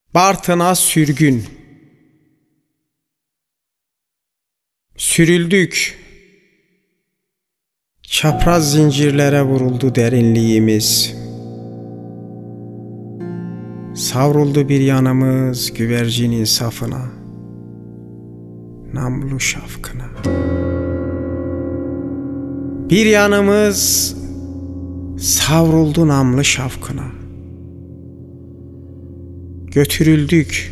Bartın'a sürgün. Sürüldük. Çapraz zincirlere vuruldu derinliğimiz. Savruldu bir yanımız güvercinin safına, namlu şafkına. Bir yanımız savruldu namlı şafkına. Götürüldük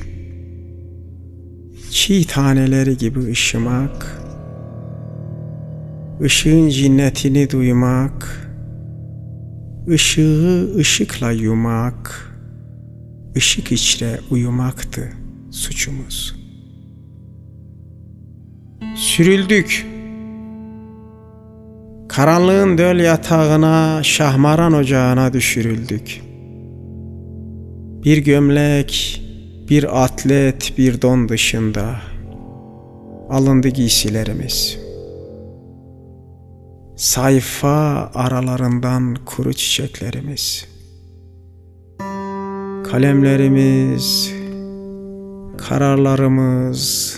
çiğ taneleri gibi ışımak, ışığın cinnetini duymak, ışığı ışıkla yumak, ışık içre uyumaktı suçumuz. Sürüldük karanlığın döl yatağına, şahmaran ocağına düşürüldük. Bir gömlek, bir atlet, bir don dışında alındı giysilerimiz. Sayfa aralarından kuru çiçeklerimiz. Kalemlerimiz, kararlarımız,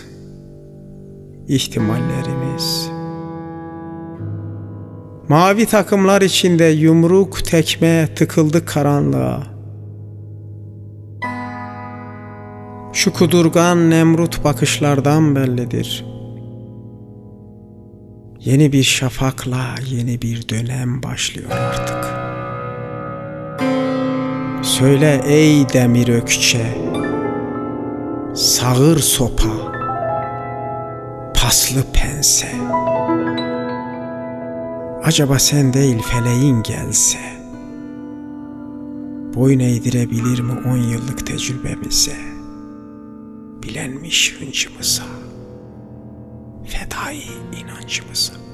ihtimallerimiz. Mavi takımlar içinde yumruk tekme tıkıldı karanlığa. Şu kudurgan Nemrut bakışlardan bellidir. Yeni bir şafakla yeni bir dönem başlıyor artık. Söyle ey demir ökçe, sağır sopa, paslı pense. Acaba sen değil feleğin gelse, boyun eğdirebilir mi 10 yıllık tecrübemize, bilenmiş hıncımıza, fedai inancımıza?